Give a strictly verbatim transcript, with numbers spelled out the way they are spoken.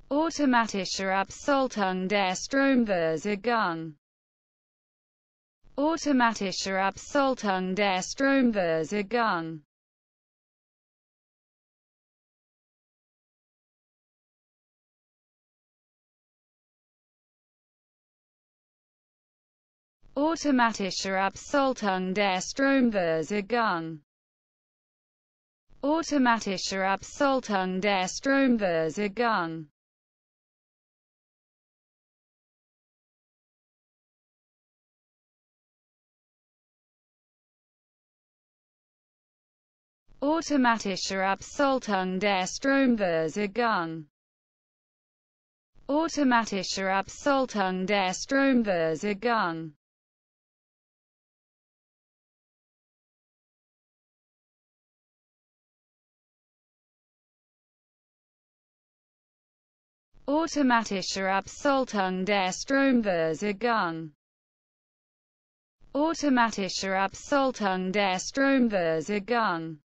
Automatische Absoltung der Stromversorgung. Automatische Absoltung der Stromversorgung. Automatische Absoltung der Stromversorgung. Automatische Absoltung der Stromversorgung. Automatische Absoltung der Stromversorgung. Automatische Absoltung der Stromversorgung. Automatische Absoltung der Stromversorgung. Automatische Absoltung der Stromversorgung.